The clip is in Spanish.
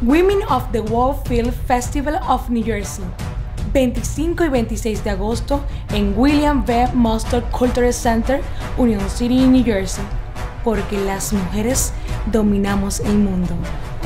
Women of the World Film Festival of New Jersey, 25 y 26 de agosto en William B. Mustard Cultural Center, Union City, New Jersey, porque las mujeres dominamos el mundo.